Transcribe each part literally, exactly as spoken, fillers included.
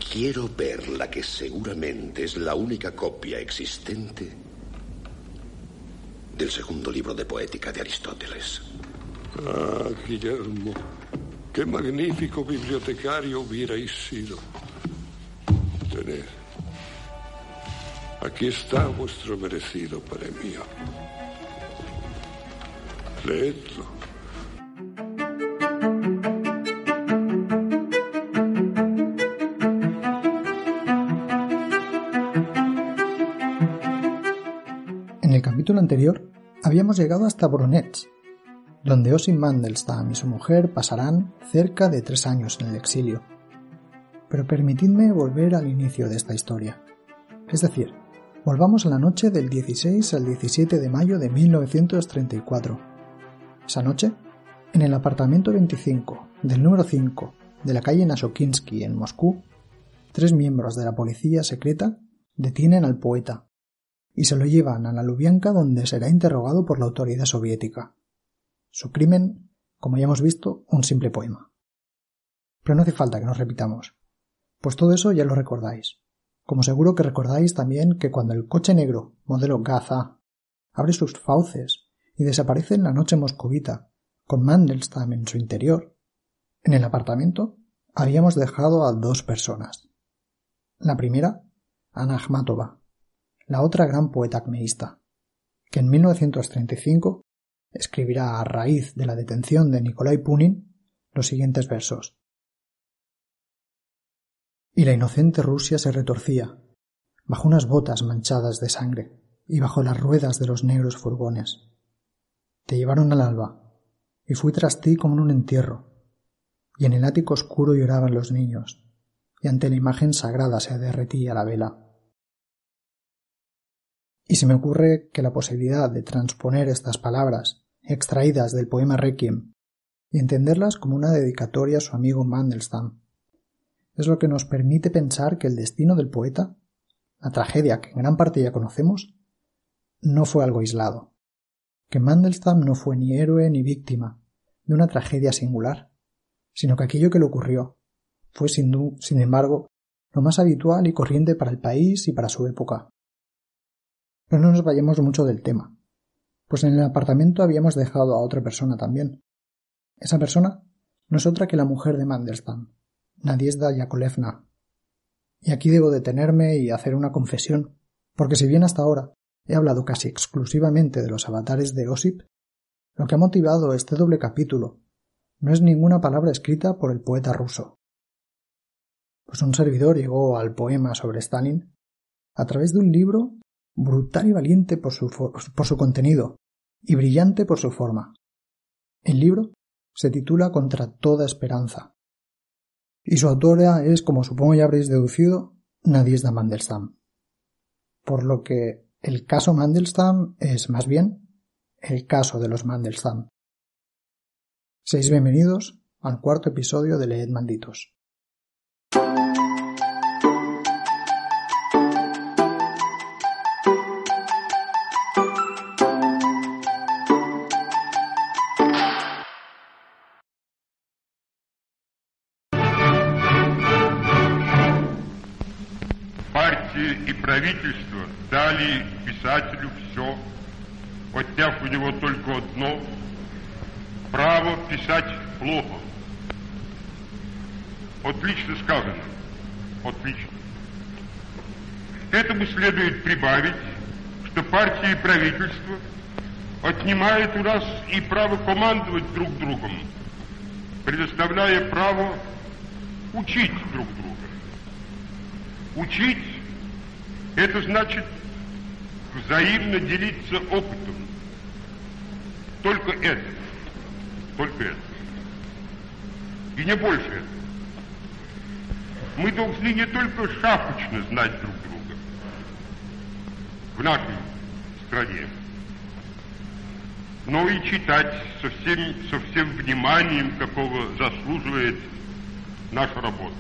Quiero ver la que seguramente es la única copia existente del segundo libro de poética de Aristóteles. Ah, Guillermo, qué magnífico bibliotecario hubierais sido. Tened. Aquí está vuestro merecido premio. Leedlo. En el capítulo anterior habíamos llegado hasta Voronezh, donde Osip Mandelstam y su mujer pasarán cerca de tres años en el exilio. Pero permitidme volver al inicio de esta historia. Es decir, volvamos a la noche del dieciséis al diecisiete de mayo de mil novecientos treinta y cuatro. Esa noche, en el apartamento veinticinco del número cinco de la calle Nashokinsky en Moscú, tres miembros de la policía secreta detienen al poeta y se lo llevan a la Lubyanka, donde será interrogado por la autoridad soviética. Su crimen, como ya hemos visto, un simple poema. Pero no hace falta que nos repitamos, pues todo eso ya lo recordáis. Como seguro que recordáis también que cuando el coche negro, modelo Gaz-A, abre sus fauces y desaparece en la noche moscovita, con Mandelstam en su interior, en el apartamento habíamos dejado a dos personas. La primera, Anna Akhmatova, la otra gran poeta acmeísta, que en mil novecientos treinta y cinco escribirá a raíz de la detención de Nikolai Punin los siguientes versos. Y la inocente Rusia se retorcía, bajo unas botas manchadas de sangre y bajo las ruedas de los negros furgones. Te llevaron al alba, y fui tras ti como en un entierro, y en el ático oscuro lloraban los niños, y ante la imagen sagrada se derretía la vela. Y se me ocurre que la posibilidad de transponer estas palabras, extraídas del poema Requiem, y entenderlas como una dedicatoria a su amigo Mandelstam, es lo que nos permite pensar que el destino del poeta, la tragedia que en gran parte ya conocemos, no fue algo aislado, que Mandelstam no fue ni héroe ni víctima de una tragedia singular, sino que aquello que le ocurrió fue sin, du- sin embargo lo más habitual y corriente para el país y para su época. Pero no nos vayamos mucho del tema, pues en el apartamento habíamos dejado a otra persona también. Esa persona no es otra que la mujer de Mandelstam, Nadezhda Yakovlevna. Y aquí debo detenerme y hacer una confesión, porque si bien hasta ahora he hablado casi exclusivamente de los avatares de Osip, lo que ha motivado este doble capítulo no es ninguna palabra escrita por el poeta ruso. Pues un servidor llegó al poema sobre Stalin a través de un libro brutal y valiente por su, por su contenido y brillante por su forma. El libro se titula Contra toda esperanza, y su autora es, como supongo ya habréis deducido, Nadezhda Mandelstam. Por lo que el caso Mandelstam es, más bien, el caso de los Mandelstam. Seáis bienvenidos al cuarto episodio de Leed Malditos. И правительство дали писателю все, отняв у него только одно — право писать плохо. Отлично сказано. Отлично. К этому следует прибавить, что партия и правительство отнимают у нас и право командовать друг другом, предоставляя право учить друг друга. Учить — это значит взаимно делиться опытом. Только это. Только это. И не больше этого. Мы должны не только шапочно знать друг друга в нашей стране, но и читать со всем, со всем вниманием, какого заслуживает наша работа.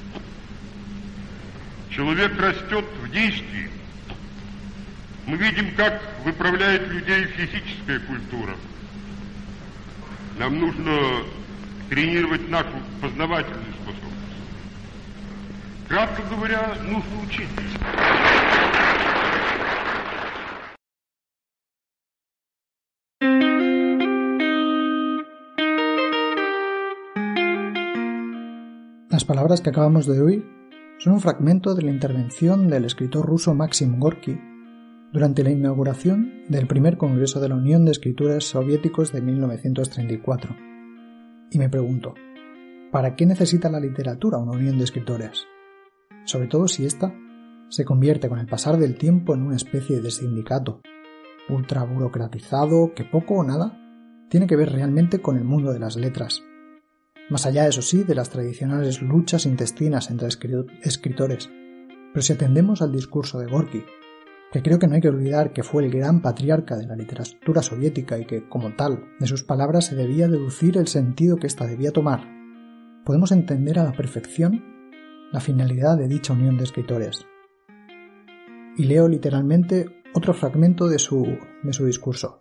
Человек растет в действии. Мы видим, как выправляет людей физическая культура. Нам нужно тренировать нашу познавательную способность. Кратко говоря, нужно учить. Las palabras que acabamos de oír son un fragmento de la intervención del escritor ruso Maxim Gorki durante la inauguración del primer Congreso de la Unión de Escritores Soviéticos de mil novecientos treinta y cuatro. Y me pregunto, ¿para qué necesita la literatura una unión de escritores? Sobre todo si ésta se convierte con el pasar del tiempo en una especie de sindicato, ultra burocratizado que poco o nada tiene que ver realmente con el mundo de las letras. Más allá, eso sí, de las tradicionales luchas intestinas entre escritores. Pero si atendemos al discurso de Gorki, que creo que no hay que olvidar que fue el gran patriarca de la literatura soviética y que, como tal, de sus palabras se debía deducir el sentido que ésta debía tomar, podemos entender a la perfección la finalidad de dicha unión de escritores. Y leo literalmente otro fragmento de su, de su discurso.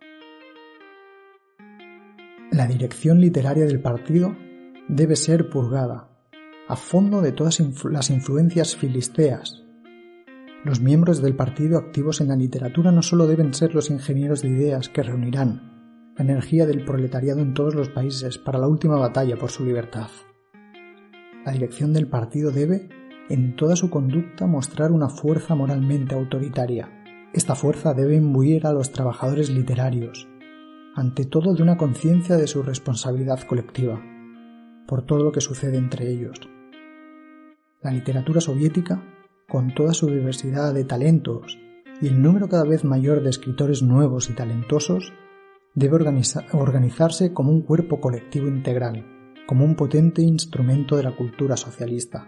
La dirección literaria del partido debe ser purgada a fondo de todas influ- las influencias filisteas. Los miembros del partido activos en la literatura no solo deben ser los ingenieros de ideas que reunirán la energía del proletariado en todos los países para la última batalla por su libertad. La dirección del partido debe, en toda su conducta, mostrar una fuerza moralmente autoritaria. Esta fuerza debe imbuir a los trabajadores literarios, ante todo de una conciencia de su responsabilidad colectiva, por todo lo que sucede entre ellos. La literatura soviética, con toda su diversidad de talentos y el número cada vez mayor de escritores nuevos y talentosos, debe organiza- organizarse como un cuerpo colectivo integral, como un potente instrumento de la cultura socialista.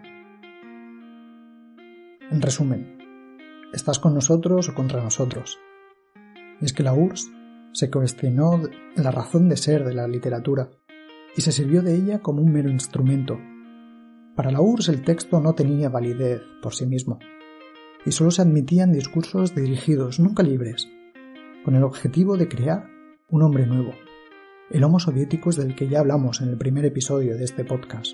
En resumen, ¿estás con nosotros o contra nosotros? Y es que la U R S S se cuestionó la razón de ser de la literatura y se sirvió de ella como un mero instrumento. Para la U R S S el texto no tenía validez por sí mismo, y solo se admitían discursos dirigidos, nunca libres, con el objetivo de crear un hombre nuevo, el Homo Soviéticus del que ya hablamos en el primer episodio de este podcast.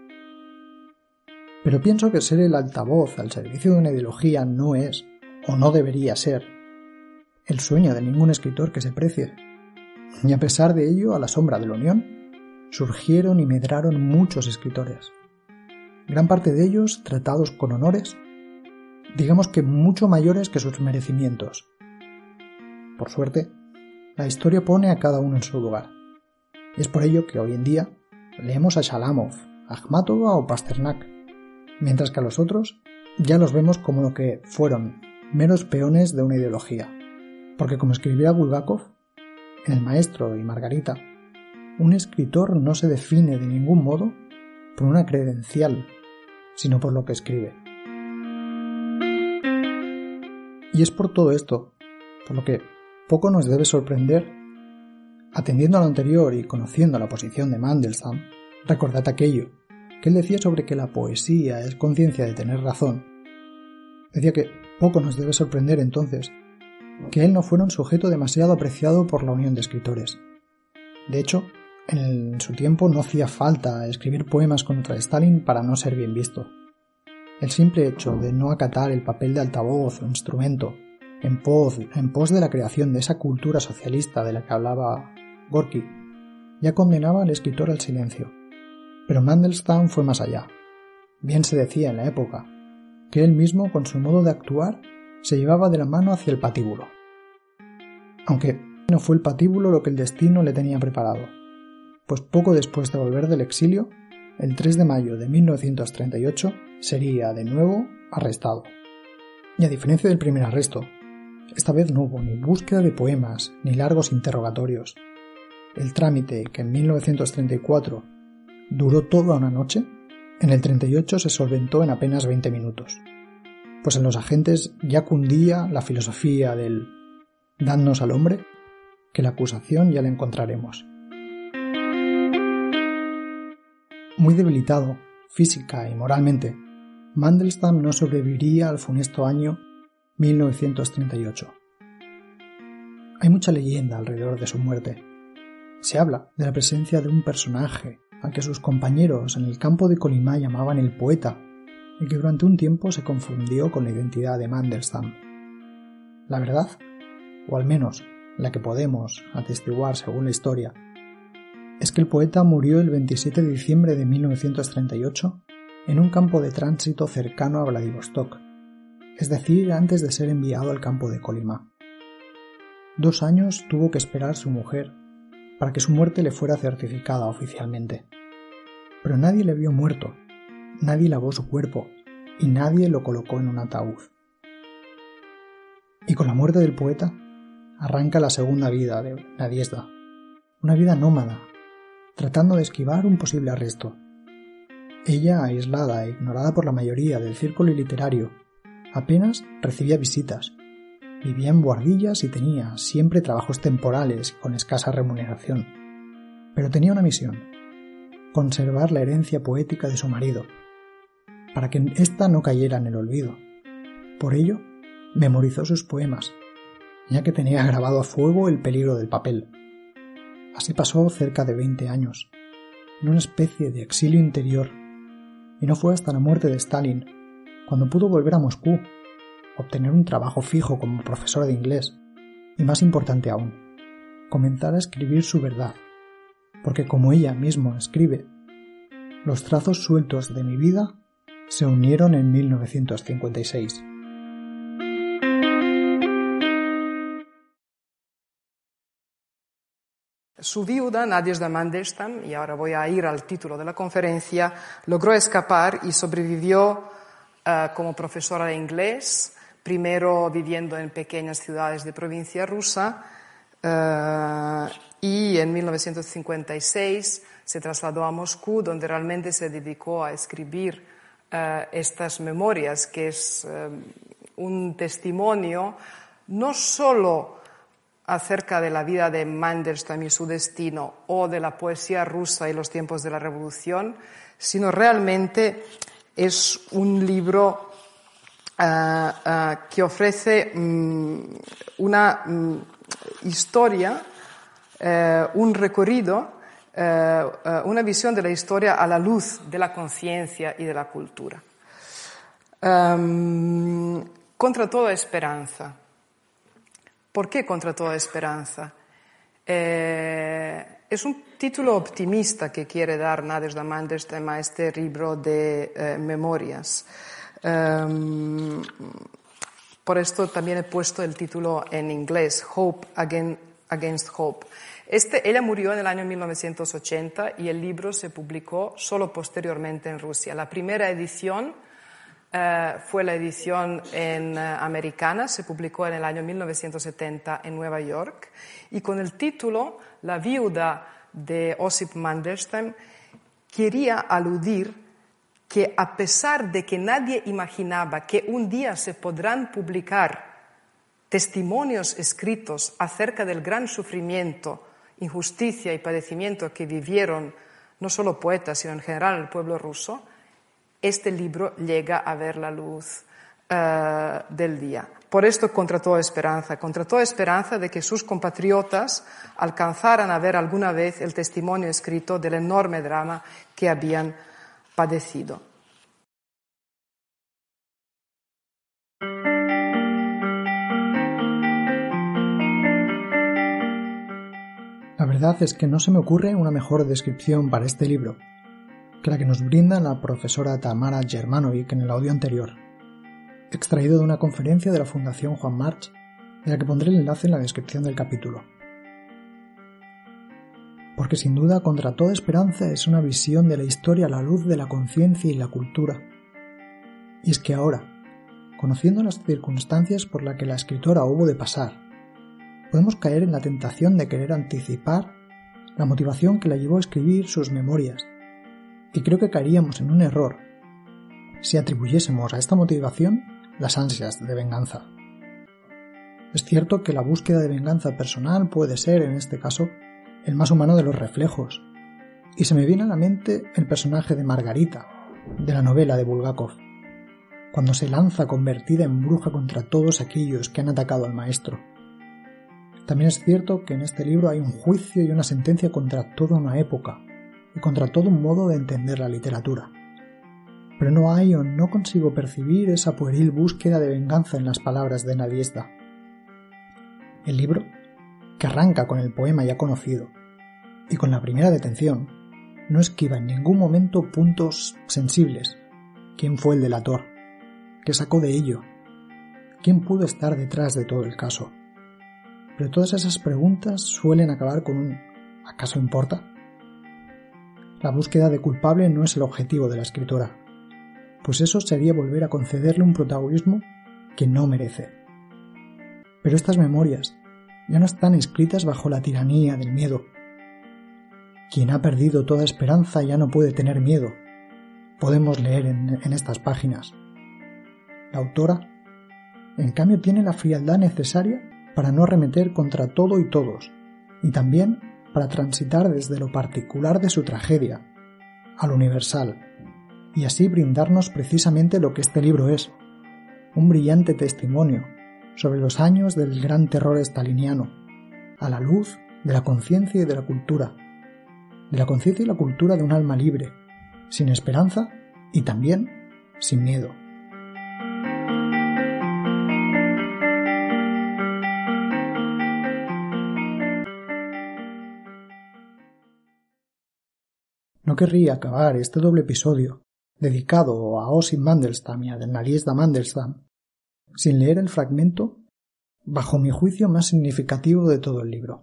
Pero pienso que ser el altavoz al servicio de una ideología no es, o no debería ser, el sueño de ningún escritor que se precie. Y a pesar de ello, a la sombra de la Unión, surgieron y medraron muchos escritores. Gran parte de ellos tratados con honores, digamos que mucho mayores que sus merecimientos. Por suerte, la historia pone a cada uno en su lugar. Y es por ello que hoy en día leemos a Shalamov, a Akhmatova o Pasternak, mientras que a los otros ya los vemos como lo que fueron, meros peones de una ideología. Porque como escribiera Bulgakov, en El Maestro y Margarita, un escritor no se define de ningún modo por una credencial, sino por lo que escribe. Y es por todo esto, por lo que poco nos debe sorprender, atendiendo a lo anterior y conociendo la posición de Mandelstam, recordad aquello que él decía sobre que la poesía es conciencia de tener razón. Decía que poco nos debe sorprender entonces que él no fuera un sujeto demasiado apreciado por la Unión de Escritores. De hecho, en su tiempo no hacía falta escribir poemas contra Stalin para no ser bien visto. El simple hecho de no acatar el papel de altavoz o instrumento en pos, en pos de la creación de esa cultura socialista de la que hablaba Gorki ya condenaba al escritor al silencio. Pero Mandelstam fue más allá. Bien se decía en la época que él mismo, con su modo de actuar, se llevaba de la mano hacia el patíbulo. Aunque no fue el patíbulo lo que el destino le tenía preparado, pues poco después de volver del exilio, el tres de mayo de mil novecientos treinta y ocho, sería de nuevo arrestado. Y a diferencia del primer arresto, esta vez no hubo ni búsqueda de poemas ni largos interrogatorios. El trámite, que en mil novecientos treinta y cuatro duró toda una noche, en el treinta y ocho se solventó en apenas veinte minutos. Pues en los agentes ya cundía la filosofía del «dadnos al hombre», que la acusación ya la encontraremos. Muy debilitado, física y moralmente, Mandelstam no sobreviviría al funesto año mil novecientos treinta y ocho. Hay mucha leyenda alrededor de su muerte. Se habla de la presencia de un personaje al que sus compañeros en el campo de Kolyma llamaban el poeta y que durante un tiempo se confundió con la identidad de Mandelstam. La verdad, o al menos la que podemos atestiguar según la historia, es que el poeta murió el veintisiete de diciembre de mil novecientos treinta y ocho en un campo de tránsito cercano a Vladivostok, es decir, antes de ser enviado al campo de Kolyma. Dos años tuvo que esperar su mujer para que su muerte le fuera certificada oficialmente. Pero nadie le vio muerto, nadie lavó su cuerpo y nadie lo colocó en un ataúd. Y con la muerte del poeta arranca la segunda vida de Nadezhda, una vida nómada, tratando de esquivar un posible arresto. Ella, aislada e ignorada por la mayoría del círculo literario, apenas recibía visitas, vivía en buhardillas y tenía siempre trabajos temporales y con escasa remuneración. Pero tenía una misión: conservar la herencia poética de su marido, para que ésta no cayera en el olvido. Por ello, memorizó sus poemas, ya que tenía grabado a fuego el peligro del papel. Así pasó cerca de veinte años, en una especie de exilio interior, y no fue hasta la muerte de Stalin cuando pudo volver a Moscú, obtener un trabajo fijo como profesora de inglés, y más importante aún, comenzar a escribir su verdad, porque como ella misma escribe, los trazos sueltos de mi vida se unieron en mil novecientos cincuenta y seis. Su viuda, Nadezhda Mandelstam, y ahora voy a ir al título de la conferencia, logró escapar y sobrevivió uh, como profesora de inglés, primero viviendo en pequeñas ciudades de provincia rusa, uh, y en mil novecientos cincuenta y seis se trasladó a Moscú, donde realmente se dedicó a escribir uh, estas memorias, que es uh, un testimonio no solo acerca de la vida de Mandelstam y su destino, o de la poesía rusa y los tiempos de la Revolución, sino realmente es un libro uh, uh, que ofrece um, una um, historia, uh, un recorrido, uh, uh, una visión de la historia a la luz de la conciencia y de la cultura. Um, contra toda esperanza. ¿Por qué contra toda esperanza? Eh, es un título optimista que quiere dar Nadezhda Mandelstam a este libro de eh, memorias. Um, por esto también he puesto el título en inglés, Hope Against Hope. Este, ella murió en el año mil novecientos ochenta y el libro se publicó solo posteriormente en Rusia. La primera edición Uh, fue la edición en, uh, americana, se publicó en el año mil novecientos setenta en Nueva York, y con el título La viuda de Osip Mandelstam quería aludir que, a pesar de que nadie imaginaba que un día se podrán publicar testimonios escritos acerca del gran sufrimiento, injusticia y padecimiento que vivieron no solo poetas, sino en general el pueblo ruso, este libro llega a ver la luz uh, del día. Por esto, contra toda esperanza, contra toda esperanza de que sus compatriotas alcanzaran a ver alguna vez el testimonio escrito del enorme drama que habían padecido. La verdad es que no se me ocurre una mejor descripción para este libro que la que nos brinda la profesora Tamara Germanovic en el audio anterior, extraído de una conferencia de la Fundación Juan March, de la que pondré el enlace en la descripción del capítulo. Porque sin duda, contra toda esperanza, es una visión de la historia a la luz de la conciencia y la cultura. Y es que ahora, conociendo las circunstancias por las que la escritora hubo de pasar, podemos caer en la tentación de querer anticipar la motivación que la llevó a escribir sus memorias. Y creo que caeríamos en un error si atribuyésemos a esta motivación las ansias de venganza. Es cierto que la búsqueda de venganza personal puede ser, en este caso, el más humano de los reflejos, y se me viene a la mente el personaje de Margarita, de la novela de Bulgakov, cuando se lanza convertida en bruja contra todos aquellos que han atacado al maestro. También es cierto que en este libro hay un juicio y una sentencia contra toda una época, y contra todo un modo de entender la literatura. pero no hay o no consigo percibir esa pueril búsqueda de venganza en las palabras de Nadiezhda. El libro, que arranca con el poema ya conocido y con la primera detención, no esquiva en ningún momento puntos sensibles. ¿Quién fue el delator? ¿Qué sacó de ello? ¿Quién pudo estar detrás de todo el caso? Pero todas esas preguntas suelen acabar con un ¿acaso importa? La búsqueda de culpable no es el objetivo de la escritora, pues eso sería volver a concederle un protagonismo que no merece. Pero estas memorias ya no están escritas bajo la tiranía del miedo. Quien ha perdido toda esperanza ya no puede tener miedo, podemos leer en, en estas páginas. La autora, en cambio, tiene la frialdad necesaria para no arremeter contra todo y todos, y también para transitar desde lo particular de su tragedia a lo universal, y así brindarnos precisamente lo que este libro es, un brillante testimonio sobre los años del gran terror staliniano, a la luz de la conciencia y de la cultura, de la conciencia y la cultura de un alma libre, sin esperanza y también sin miedo. No querría acabar este doble episodio dedicado a Osip Mandelstam y a Nadiezhda Mandelstam sin leer el fragmento, bajo mi juicio, más significativo de todo el libro.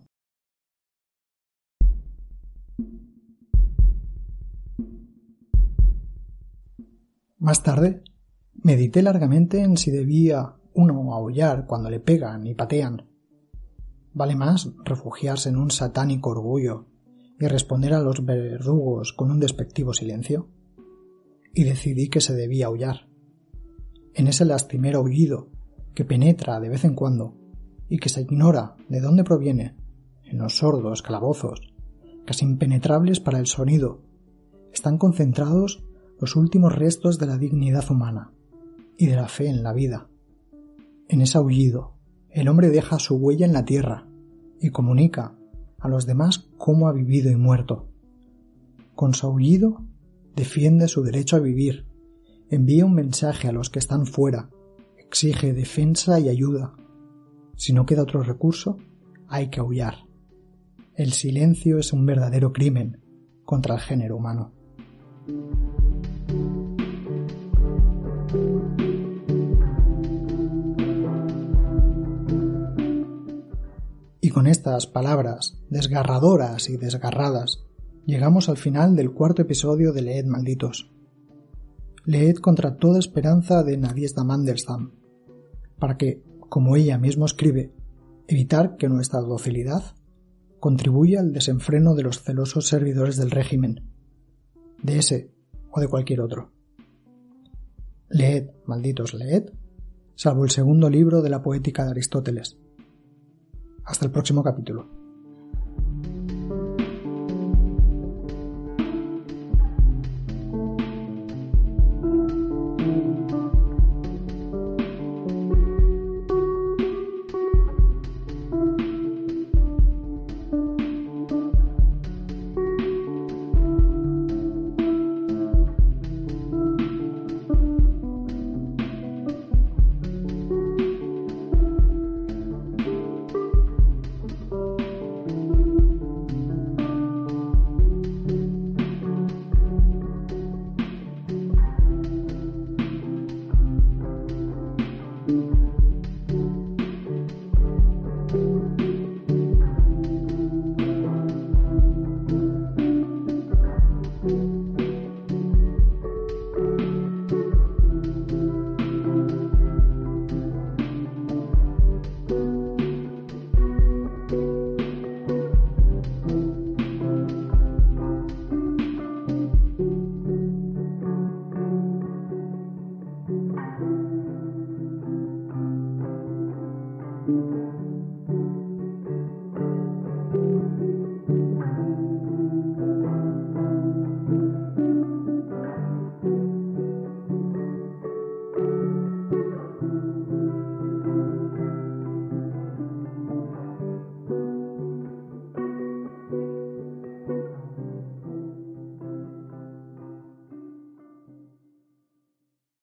Más tarde, medité largamente en si debía uno aullar cuando le pegan y patean. ¿Vale más refugiarse en un satánico orgullo y responder a los verdugos con un despectivo silencio? Y decidí que se debía aullar. En ese lastimero aullido que penetra de vez en cuando y que se ignora de dónde proviene, en los sordos calabozos, casi impenetrables para el sonido, están concentrados los últimos restos de la dignidad humana y de la fe en la vida. En ese aullido, el hombre deja su huella en la tierra y comunica a los demás cómo ha vivido y muerto. Con su aullido defiende su derecho a vivir, envía un mensaje a los que están fuera, exige defensa y ayuda. Si no queda otro recurso, hay que aullar. El silencio es un verdadero crimen contra el género humano. Y con estas palabras desgarradoras y desgarradas, llegamos al final del cuarto episodio de Leed Malditos. Leed contra toda esperanza de Nadiezhda Mandelstam, para que, como ella misma escribe, evitar que nuestra docilidad contribuya al desenfreno de los celosos servidores del régimen, de ese o de cualquier otro. Leed, malditos, leed, salvo el segundo libro de la Poética de Aristóteles. Hasta el próximo capítulo.